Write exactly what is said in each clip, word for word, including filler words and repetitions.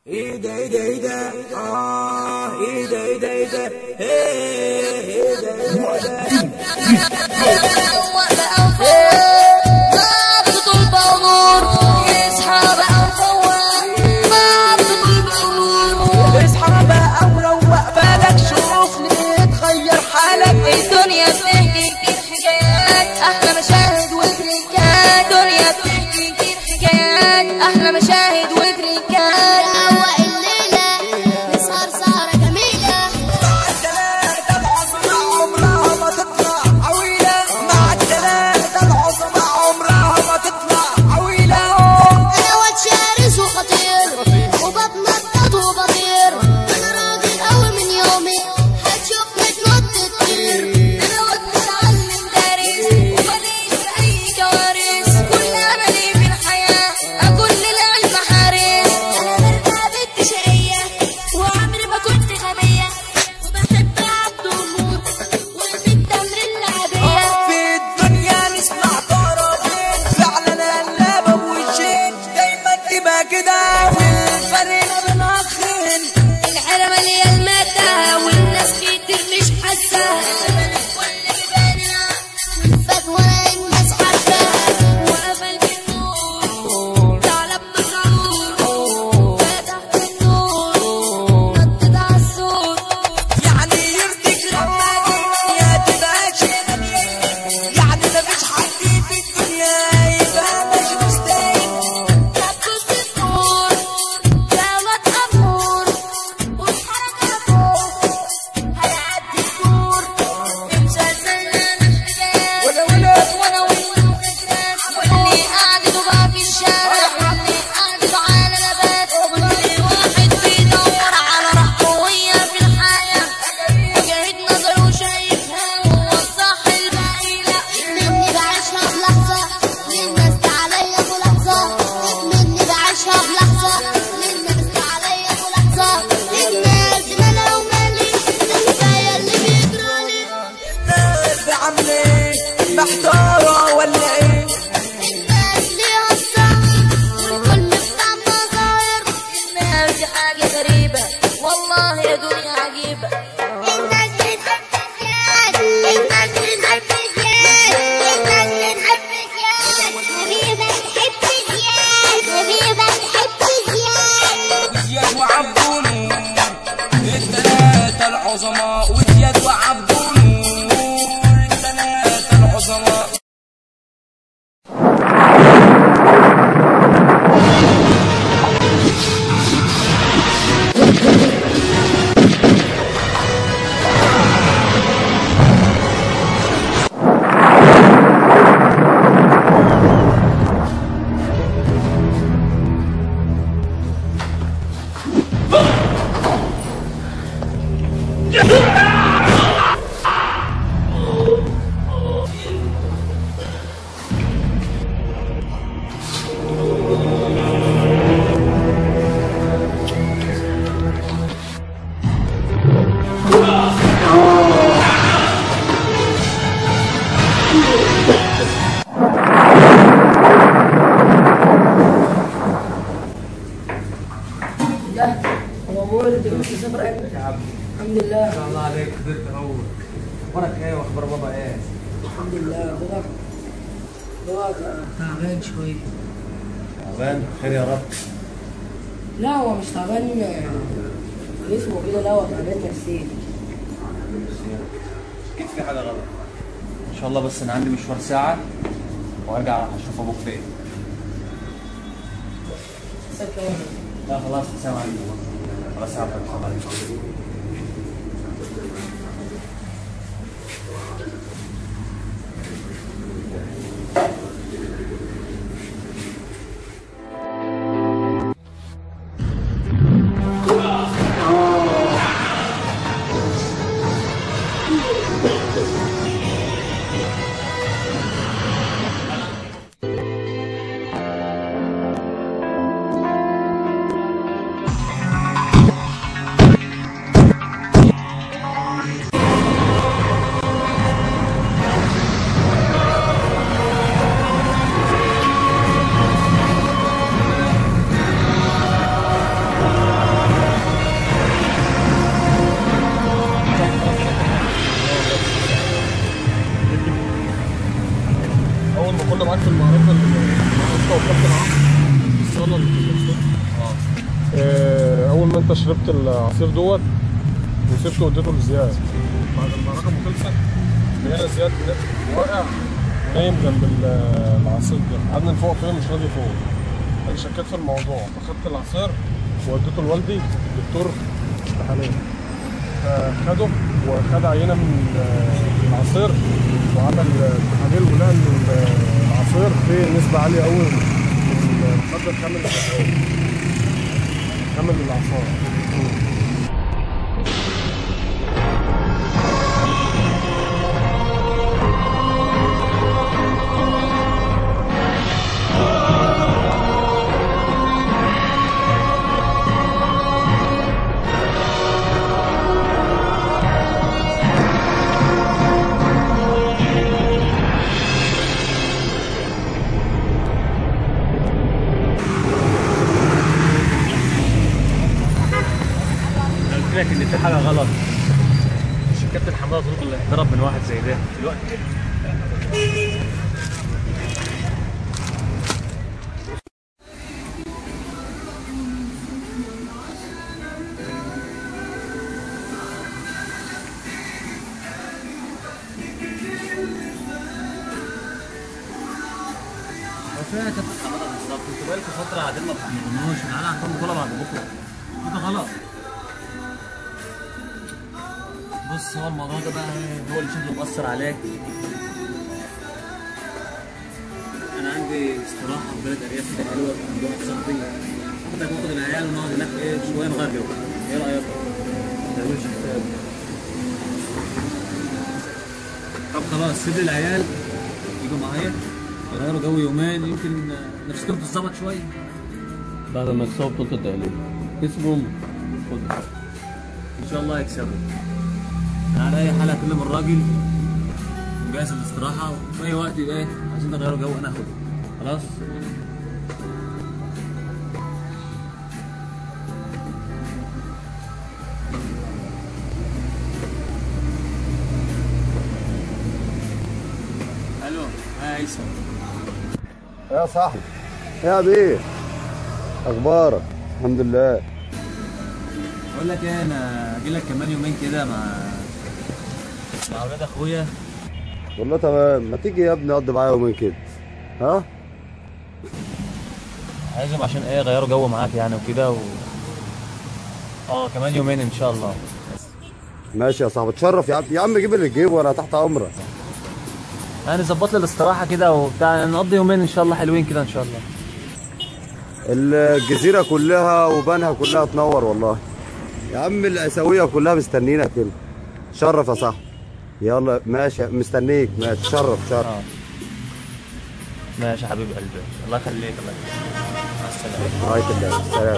ايه ده ايه ده ايه ده اه ايه ده ايه ده ايه ده ايه ايه ده ايه ده اصحى بقى وروق بالك شوفني اتغير حالك. الدنيا بتحكي كتير حكايات احلى مشاهد وتريكات. الدنيا بتحكي كتير حكايات احلى مشاهد وتريكات. روق الليلة نسهر سهرة جميلة مع التلاتة العظمى عمرها ما تطلع عويلة. مع التلاتة العظمى عمرها ما تطلع عويلة. أنا واد شارس وخطير وبتنطط وبطير. أنا راجل قوي من يومي هتشوفني تنط كتير. انا واد متعلم دارس وماليش في اي كوارث. كل املي في الحياه اكون للعلم حارس. انا بركب التشقيه وعمري ما كنت غبيه وبحب عبد النور وبالتمر اللعبيه. في الدنيا نسمع طرفين فعلا قلابة بوشين دايما تبقى كده والفرق بنخن. الحيرة مالية المادة والناس كتير مش حاسة. كل بيبانها فتوى الناس حبة وقفل بالنور ثعلب مسعور فتح النور نطت عالسور. يعني يرضيك لما الدنيا تبقى شيء يعني مفيش حد في الدنيا يبقى مش مستاهل. كبوس النور دولة أمور والحركة فوق هيعدي الدور. مسلسل أنا حكايات ولا ولا وانا وانت وفكرات. واللي قعدته بقى في الشارع واللي قعدته على نبات. كل واحد بيدور على راحته وهي في الحياة. وجهة نظره شايفها هو الصح الباقي لا. مني بعيشها في لحظة للناس عليا في لحظة. مني بعيشها في لحظة للناس عليا في لحظة. الناس مالها ومالي كفاية اللي بيجرالي. الناس عاملة ايه محتارة ولا ايه؟ الناس ليها الصعب والكل بتاع مظاهر. الناس دي حاجة غريبة والله يا دنيا عجيبة. الناس بتحب زياد الناس بتحب زياد الناس بتحب زياد. حبيبة تحب زياد حبيبة تحب زياد. زياد وعبد نور التلاتة العظماء. وزياد وعبد نور التلاتة العظماء. الحمد لله. ما شاء الله عليك قدرت اهو. اخبارك ايه واخبار بابا ايه؟ الحمد لله. باباك باباك تعبان شوية. تعبان؟ خير يا رب. لا هو مش تعبان جسمه كده، لا هو تعبان نفسيا. اكيد في حاجه غلط. ان شاء الله بس انا عندي مشوار ساعه وارجع اشوف ابوك فين. لا خلاص حسام عندي خلاص عارف حسام عليك. انت شربت العصير دوت وسبته واديته لزياد، بعد ما رقمه خلصت لقينا زياد واقع ونايم جنب العصير ده، قعدنا نفوق فيه مش راضي يفوق. انا شكيت في الموضوع فخدت العصير واديته لوالدي دكتور تحاليل، فخده وخد عينه من العصير وعمل تحاليل ولقى ان العصير فيه نسبه عاليه قوي من الماده الخام الغذائيه خام للاعصاب. لك ان في حاجه غلط. شركات الحمايه ظروف اللي اتضرب من واحد زي ده في الوقت ده. فيها كانت الحمايه بالظبط. انتوا بقالكم فتره قاعدين ما بتعملوش، تعالى عندكم بطوله بعد بكره. كده غلط. بص هو الموضوع ده بقى هو اللي شكله مأثر عليك. انا عندي استراحه في بلد ارياف كده حلوه عند واحد صاحبي، كنت باخد العيال ونقعد هناك ايه شويه نغير جو. ايه رايك؟ ما تعملش حساب. طب خلاص سيب العيال يجوا معايا يغيروا جو يومين، يمكن نفسكم تتظبط شويه. بعد ما يكسبوا بطولة الدهلية كسبهم ان شاء الله يكسبوا. انا على اي حال هكلم الراجل وجاهز الاستراحه، وفي اي وقت يبقى ايه عايزين نغيروا جو انا هاخده. خلاص؟ الو يا عيسى. يا صاحبي يا بيه، اخبارك؟ الحمد لله. بقول لك ايه، انا اجي لك كمان يومين كده مع مع اولاد اخويا. والله تمام، ما تيجي يا ابني اقضي معايا يومين كده. ها؟ عايزهم عشان ايه غيروا جو معاك يعني وكده و... اه كمان يومين ان شاء الله. ماشي يا صاحبي، اتشرف يا عم. يا عم جيب اللي تجيبه وانا تحت امرك. يعني ظبط لي الاستراحه كده وبتاع، نقضي يومين ان شاء الله حلوين كده ان شاء الله. الجزيره كلها وبنها كلها تنور والله يا عم. العساويه كلها مستنينك كده. شرف يا صاحبي. يلا ماشي مستنيك. ماشي شرف شرف. آه. ماشي يا حبيب قلبي، الله يخليك. الله يخليك. مع السلامه. رعايه الله. سلام.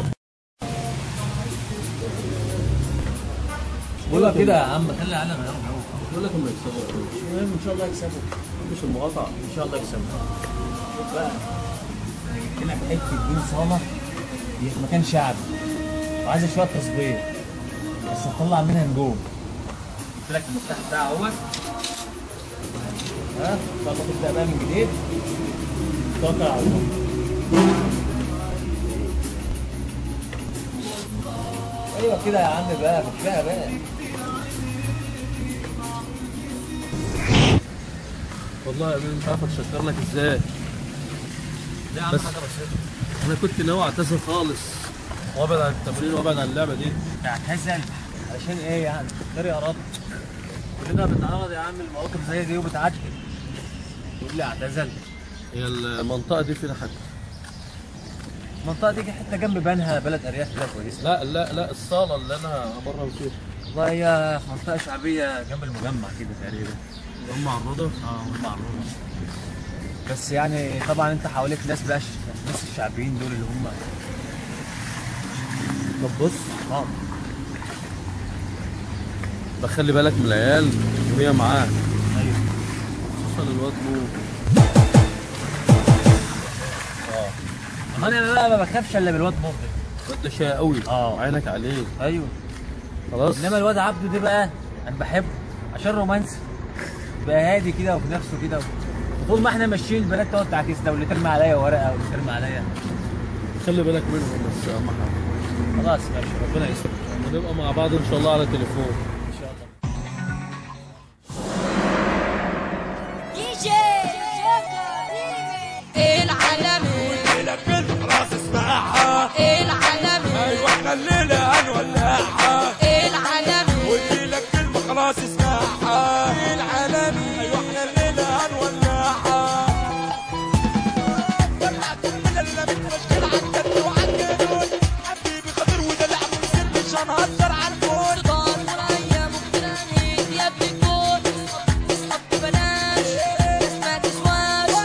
بقول لك كده يا عم، خلي العيال يغيروا جو. بقول لك هم يكسبوا. المهم ان شاء الله يكسبوا. مش المقاطعة. ان شاء الله يكسبوا. شوف بقى انا جبت لك حته دين صاله هي في مكان شعبي وعايزه شويه تصبير بس هتطلع منها نجوم. جبت لك المفتاح بتاعها اهوت. ها ان شاء الله تبدا بقى من جديد. توكل على الله. ايوه كده يا عم بقى، كفايه بقى. والله يا ابني مش عارف اتشكر لك ازاي. ليه يا عم؟ بس حاجه بسيطه. انا كنت ناوي اعتذر خالص وابعد عن التمرين وابعد عن اللعبه دي. تعتزل علشان ايه يعني؟ خير يا رب. كلنا بنتعرض يا عم لمواقف زي دي وبتعدي. تقول لي اعتزل؟ هي المنطقه دي فيها حاجه. المنطقه دي حته جنب بنها، بلد ارياف كده كويسه. لا لا لا الصاله اللي انا همرن فيها. والله هي منطقه شعبيه جنب المجمع كده تقريبا. هم عرضه؟ اه هم عرضه. بس يعني طبعا انت حواليك ناس بقى الناس الشعبيين دول اللي هم. طب بص، اه بخلي بالك من العيال وهي معاه. ايوه خصوصا الواد نور. اه كمان انا بقى ما بخافش الا بالواد نور ده. الواد ده شقي قوي. اه عينك عليه. ايوه خلاص. انما الواد عبده ده بقى انا بحبه عشان رومانسي. بقى هادي كده وفي نفسه كده. طول ما احنا ماشيين البنات تقعد تعكس ده واللي ترمي عليا ورقه واللي ترمي عليا. خلي بالك منهم بس اهم حاجه. خلاص ماشي، ربنا يستر ونبقى مع بعض ان شاء الله على تليفون ان شاء الله. العالمي والليلة كل خلاص اسمعها. العالمي ايوه احنا الليلة هنولعها. العالمي والليلة كل خلاص اسمعها. العالمي ايوه احنا الليلة هنولعها. ولعت الليلة متمشكل عالجد وعالجنون. حبيبي خضر ودلع ويصير مش هنهزر عالكون. صدار ورايا مقتنعين يا ابني الكون. اصحاب ببلاش بس ما تسواش.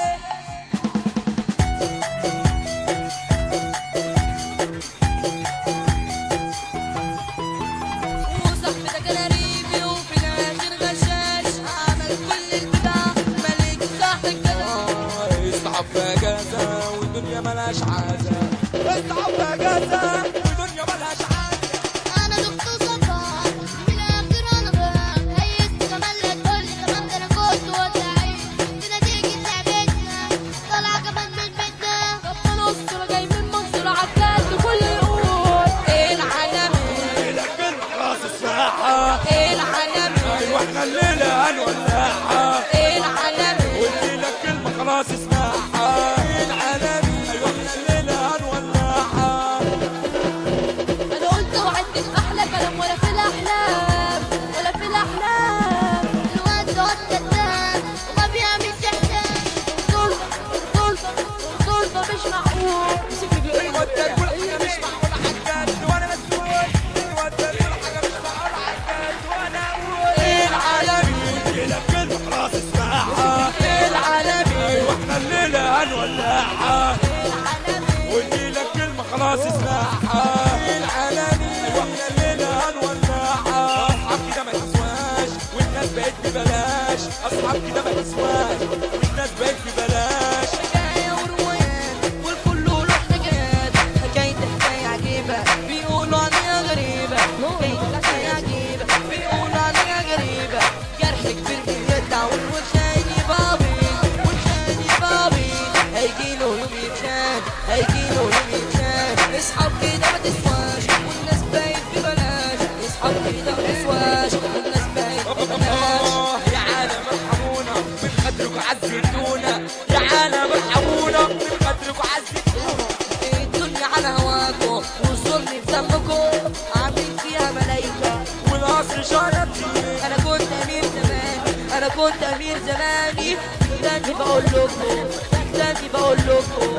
وصاحبتك انا ريبي وفي الاخر غشاش. عمل كل البدع ملك صاحبك كده. اصحاب في اجازة والدنيا ملهاش عازة. اصحاب في اجازة والدنيا ملهاش عازة. انا دكتور صفار من الاخر انا غاب هيست كمان لا تقول لي تمام ده انا كنت وداعي دي نتيجة لعبتنا طالعة كمان من بيتنا. كابتن اسطورة جاي من منصورة عالجد كل يقول العالمي. الليلة كل خلاص اسمعها. العالمي ايوه احنا الليلة هنولعها. العالمي والليلة كلمة خلاص اسمعها. العالمي ايوه احنا الليلة هنولعها. انا قلت وعدت احلى كلام ولا في الاحلام ولا في الاحلام. الواد ده كذاب وما بيعمل جهدان. طول طول طول مش معقول. ايوه انت تقول حاجة مش معقولة عالجد وانا مسؤول. ايوه انت تقول حاجة مش معقولة عالجد وانا اقول. العالمي والليلة كلمة خلاص اسمعها. العالمي ايوه احنا الليلة هنولعها. والليلة كلمة خلاص اسمعها. العالمي ايوه احنا الليلة هنولعها. اصحاب كده ما تسواش والناس بقت ببلاش. اصحاب كده ما تسواش والناس بقت ببلاش. حكاية وروايات والكل له حكايات. حكاية حكاية عجيبة بيقولوا عنها غريبة. حكاية حكاية عجيبة بيقولوا عنها غريبة. جرح كبير بيجدع والوشايني بابي والشايني بابي. هيجيله يوم يتشان هيجيله يوم يتشان. اصحاب كده ما تسواش والناس بقت ببلاش. اصحاب كده ما تسواش والناس بقت ببلاش. آه يا عالم ارحمونا من قدركم عزتونا. يا عالم ارحمونا من قدركم عزتونا. الدنيا على هواكم والظلم في ذنبكم. عاملين فيها ملايكة والقصر شياطين. انا كنت امير زمان انا كنت امير زماني. تاني بقول لكم تاني بقول لكم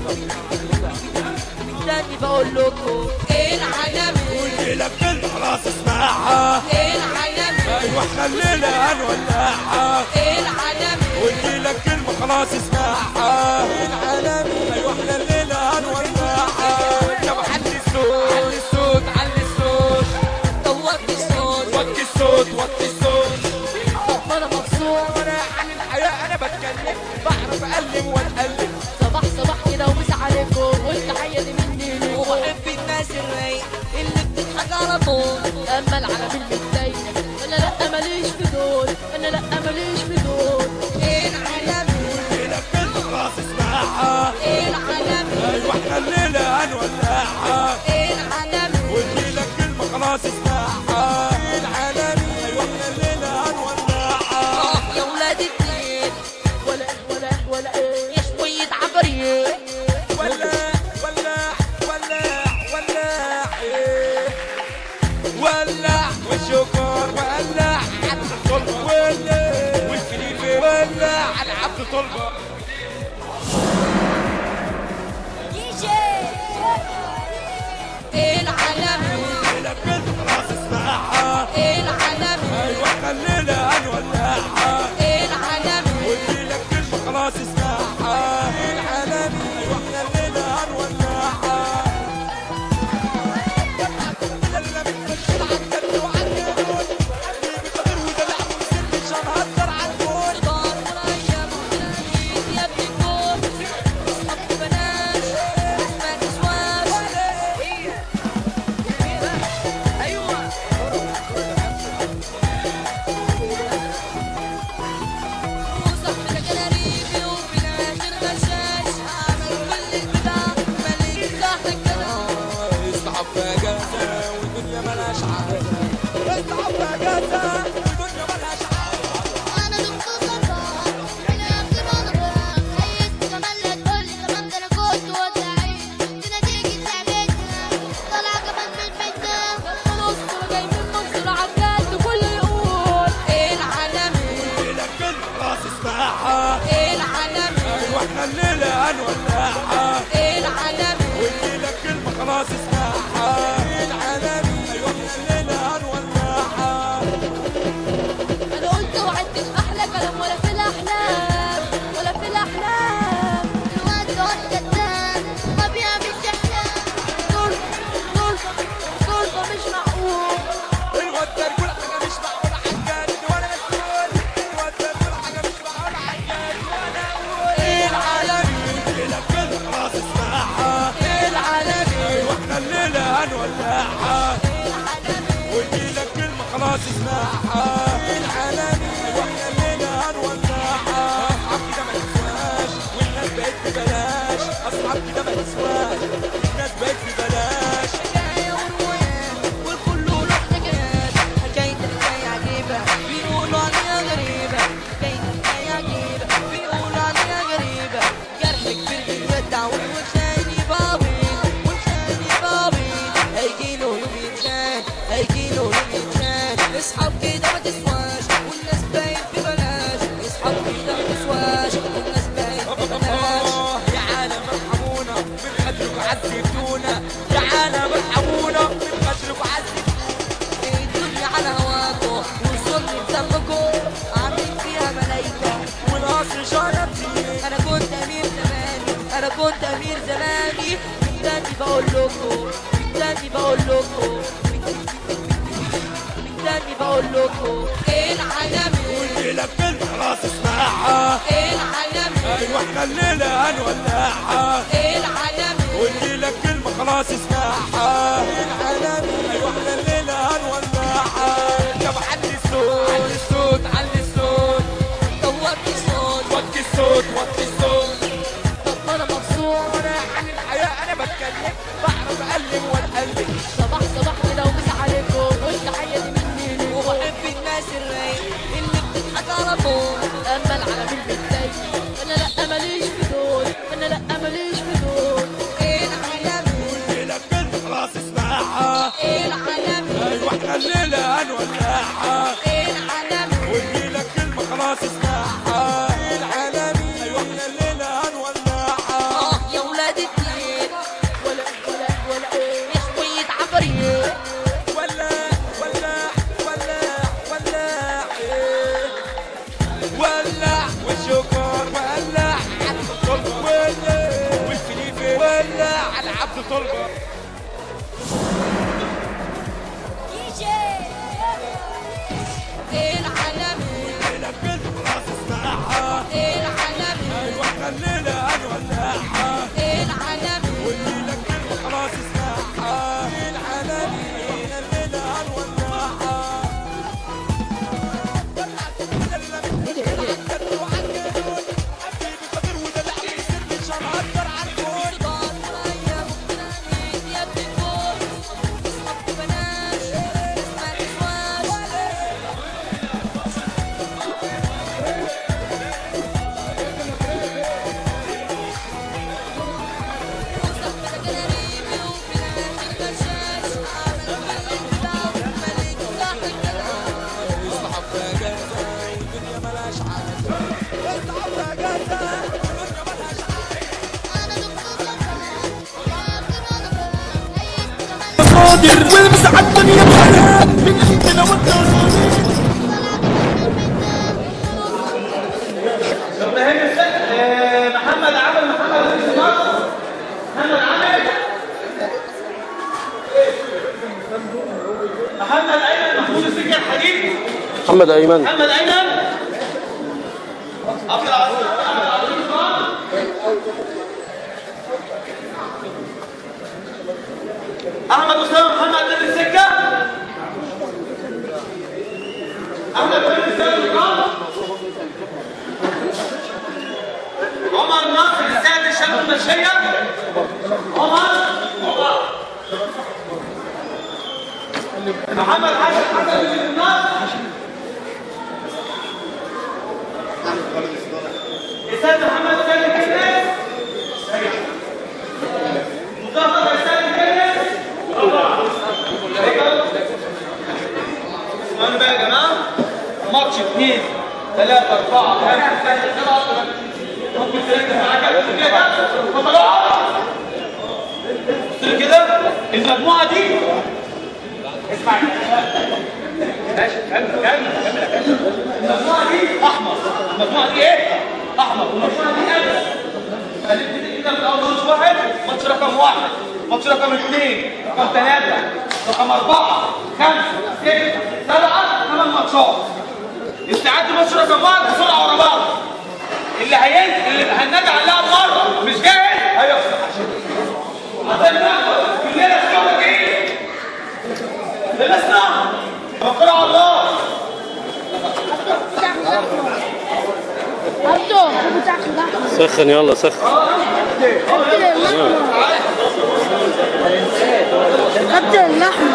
تاني بقول لكم العالمي. والليلة كلمة خلاص اسمعها. العالمي ايوه احنا الليلة هنولعها. العالمي والليلة كلمة خلاص اسمعها. العالمي ايوه احنا الليلة هنولعها. يا محلي الصوت علي الصوت علي الصوت. طوقت الصوت وطي الصوت وطي الصوت. طب انا مبسوط. وانا عن الحياة انا بتكلم بعرف اقلم واتقلب. صباح صباح كده ومس عليكم والتحية دي مني ليكم. وبحب الناس الرايق اللي بتضحك على طول. اما العالم المتضايق انا لا ماليش في دول انا لا ماليش في دول. العالمي الليلة كلمة خلاص اسمعها. العالمي ايوه احنا الليلة هنولعها. العالمي والليلة كلمة خلاص اسمعها. العالمي ايوه احنا الليلة هنولعها. اه يا ولاد الدين ولا ولا ولا ايه يا شوية عبرية. ولع ولع ولع ولع إيه. ولع والشكر ولع عبد الطلبة. ولع والكليبة ولع على عبد الطلبة. العالمي الليلة كلمة خلاص اسمعها. العالمي ايوه احنا الليلة هنولعها. العالمي والليلة كلمة خلاص اسمعها. العالمي ايوه احنا الليلة هنولعها. الليلة بتمشي عالجد وعالجنون. حبيبي خضر ودلع ويصير مش هنهزر عالكون. صدار ورايا مقتنعين هنولعها ودي لك كلمة خلاص اسمعها العالمي واحنا الليلة هنولعها اصحاب كده ما تسواش والناس بقت ببلاش اصحاب كده ما تسواش والناس بقت ببلاش حكاية وروايات والكل له حكايات حكاية حكاية عجيبة بيقولوا عليها غريبة حكاية حكاية عجيبة بيقولوا عليها غريبة جرح كبير بيودع والخاين بابين والخاين بابين هيجيله يوم يتخان هيجيله يوم يتخان اصحاب كده ما تسواش والناس باين ببلاش اصحاب كده ما تسواش والناس باين ببلاش يا عالم ارحمونا من قدركم عذبتونا يا عالم ارحمونا من قدركم عذبتونا الدنيا على هواكم والظلم بذنبكم عاملين فيها ملايكة والقصر شربتي انا كنت امير زماني انا كنت امير زماني من تاني بقول لكم من تاني بقول لكم من تاني بقول لكم ايه العالمي ودي لك كلمة خلاص اسمعها ايه العالمي ايوه احنا الليلة هنولعها ايه العالمي ودي لك كلمة خلاص اسمعها العالمي ايوه احنا الليلة هنولعها طب علي الصوت علي الصوت علي الصوت دورت الصوت وطي الصوت وطي الصوت طب انا مبسوط وانا عن الحياة انا بتكلم بعرف اقلب واتقلب صباح صباح كده ومسا عليكم والتحية دي مني ليكم وبحب الناس الرايق اللي بتضحك على طول اما العالمين بتضايق انا لا ماليش في دول انا لا ماليش في دول ايه العالمي ودي لك كلمة خلاص اسمعها ايه العالمي ايوه احنا الليلة هنولعها ايه العالمي ودي لك كلمة خلاص اسمعها العالمي ايوه احنا الليلة هنولعها اه يا ولاد الدين ولا ولا ولا ايه شوية عفاريت ولا ولا ولا ولا إيه. ولع والشكر ولع عبد الطلبة ولع والفليفل ولع على عبد الطلبة ايه العالمي لك كلمة خلاص اسمعها ايه العالمي ايوه احنا الليلة هنولعها ايه العالمي ودي لك كلمة خلاص اسمعها العالمي ايوه احنا الليلة هنولعها والمسعى الدنيا بحالها من عندنا والدار محمد عمل محمد محمد عمل محمد ايمن محمود السكه الحديد محمد ايمن محمد ايمن عبد العزيز احمد اسامه محمد بن السكه احمد بن السكه عمر ناصر السيد الشاب المنشيه عمر عمر محمد حسن حسن بن الناصر السيد محمد سالم كنس مصطفى سالم كنس اسمعوا بقى يا جماعه ماتش اثنين ثلاثة أربعة خمسة ستة سبعة ممكن تركز معاك كده بص كده المجموعة دي اسمع ماشي كمل كمل كمل المجموعة دي أحمر المجموعة دي إيه؟ أحمر والمجموعة دي أبيض هنبتدي كده من أول ماتش واحد ماتش رقم واحد ماتش رقم اثنين رقم ثلاثة رقم أربعة خمسة ستة سبعة ثمان ماتشات استعد ماتش رقم واحد بسرعة ورا بعض اللي هينزل اللي هننادي على اللاعب مرة مش جاهز هيخسر عشان كلنا سوا جايين سخن يلا سخن. كابتن اللحمة.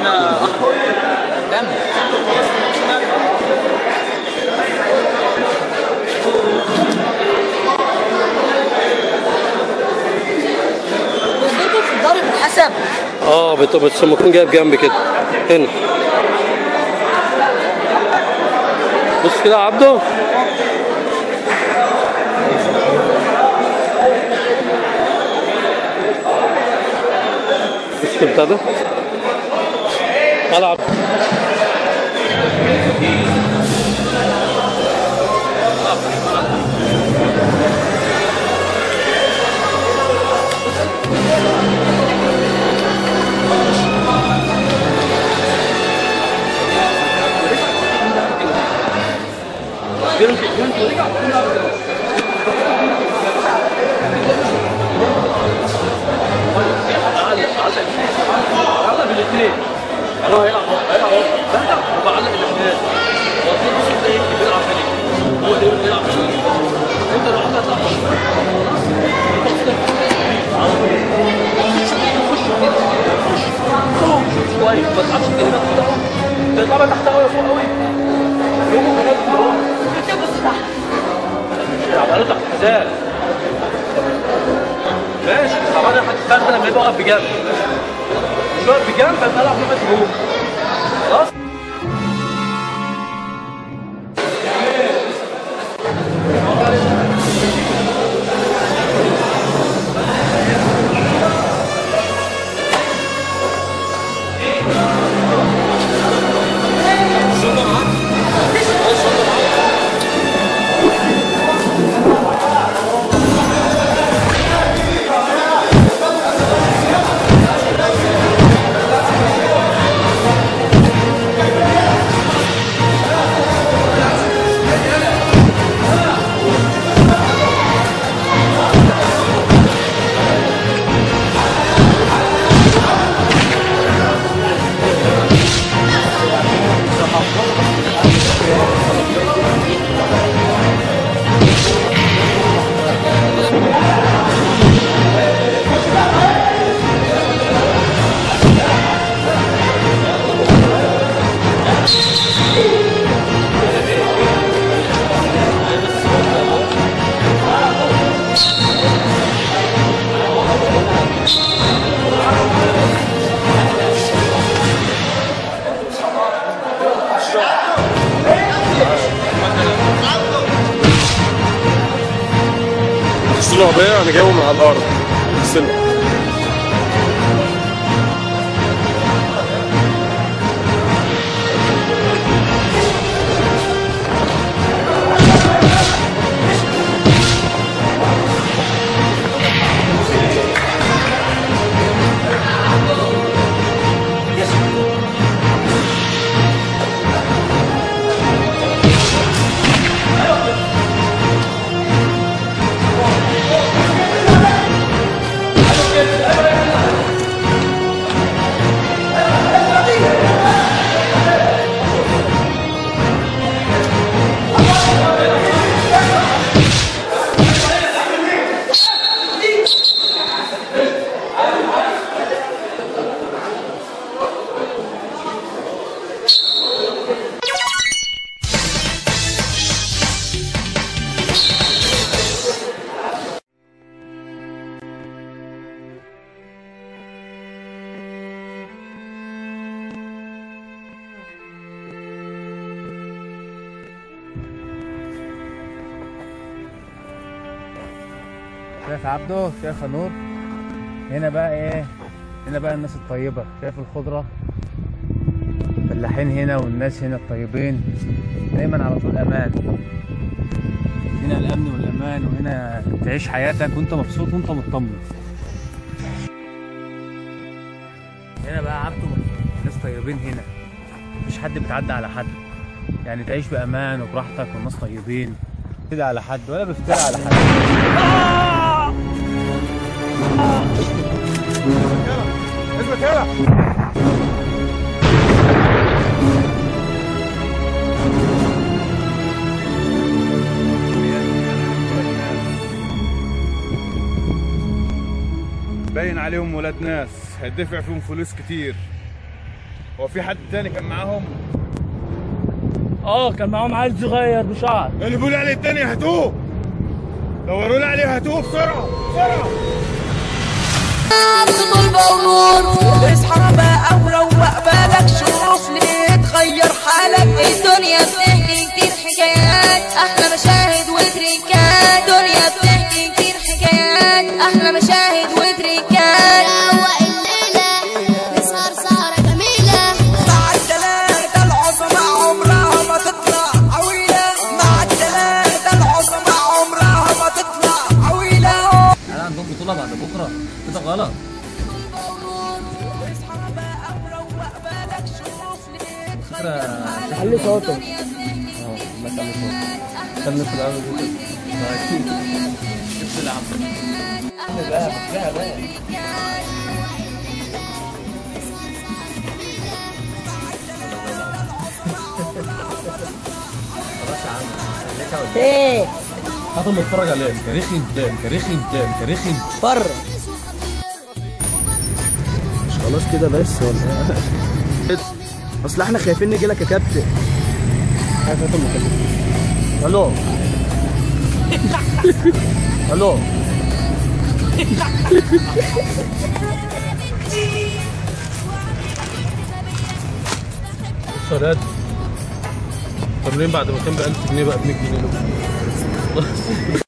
بتضربوا في الضرب بالحسب. اه بت- بس لما اكون جايب جنبي كده هنا. بص كده يا عبده. بص كده بتاع ده. تعالى يا عبده. علق بالاثنين. انا هيلعب هيلعب بهدف وبعلق الاثنين. هو في بص ده يمكن بيلعب فيه. هو اللي بيلعب فيه. انت لو عملت شويه ما تلعبش كلمات كده. تطلع تحت قوي فوق قوي. يومه كده فوق. بص تحت. يلعب على تحت حزام. ماشي طبعا انا هتستخدم لما يبقى واقف بجنب. مش واقف بجنب هبقى العب لغايه الهجوم. خلاص؟ العربية انا جايبه من على الارض. السلم. شايف عبده، شايف يا نور. هنا بقى ايه، هنا بقى الناس الطيبة. شايف الخضرة، الفلاحين هنا والناس هنا الطيبين دايما على طول امان. هنا الامن والامان، وهنا تعيش حياتك وانت مبسوط وانت مطمن. هنا بقى عبده ناس طيبين، هنا مفيش حد بيتعدى على حد، يعني تعيش بامان وبراحتك والناس طيبين، كده على حد ولا بيفترق على حد. اثبت هنا. باين عليهم ولاد ناس هيدفع فيهم فلوس كتير. هو في حد تاني كان معاهم؟ اه كان معاهم عيل صغير بشعر. اللي بيقول عليه التاني هاتوه، دوروا لي عليه هاتوه بسرعه بسرعه. اصحى بقى وروق بالك، شوف ليه تغير حالك. الدنيا بتحكي كتير حكايات، احلى مشاهد وتريكات. الدنيا بتحكي كتير حكايات، احلى مشاهد وتريكات. روق الليلة نسهر سهرة جميلة. مع التلاتة العظمى عمرها ما تطلع عويلة. مع التلاتة العظمى عمرها ما تطلع عويلة. انا عندهم بطولة بعد بكرة كده غلط. فكرة علي صوتك. اه ما تعلي صوتك. كمل في الأول كده. طيب. شفت العب. بقى بقى بقى. خلاص يا عم. خليك ايه؟ هاتهم اتفرج عليهم. كاريخي انتام كاريخي انتام كاريخي انتام. بره. مش خلاص كده بس ولا ايه؟ اصل احنا خايفين نجي لك يا كابتن. هات هات المكالمة. الو الو بص يا ولاد، التمرين بعد ما كان ب ألف جنيه بقى ب مية جنيه.